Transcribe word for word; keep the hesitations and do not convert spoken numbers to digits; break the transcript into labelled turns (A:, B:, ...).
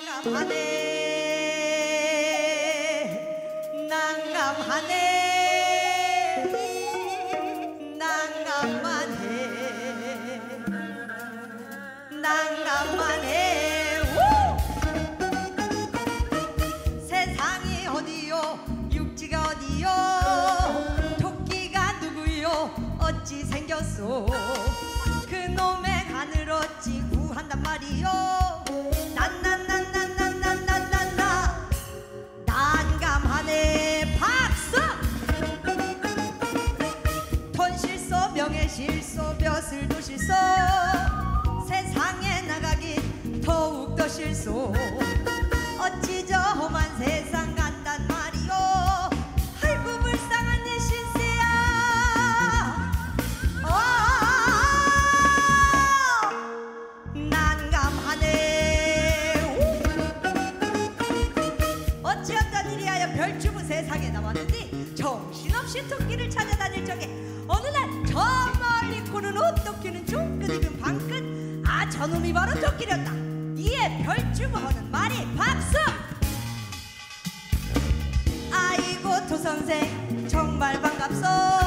A: 난감하네 난감하네 난감하네 난감하네 우! 세상이 어디요 육지가 어디요 토끼가 누구요 어찌 생겼소 그놈의 간을 어찌 구한단 말이요 난난난난난난난난나 난감하네 박수 돈 실소 명예 실소 벼슬도 실소 세상에 나가긴 더욱더 실소 어찌 저 험한 세상 간단 말이요 아이고 불쌍한 내 신세야 어 난감하네 어찌어떤 일이하여 별주부 세상에 나왔는데 정신없이 토끼를 찾아다닐 적에 어느 날 저 멀리 고는 옷도끼는 종끝 익은 방끝 아 저놈이 바로 토끼였다 이에 별주부 하는 말이 박수 아이고 도선생 정말 반갑소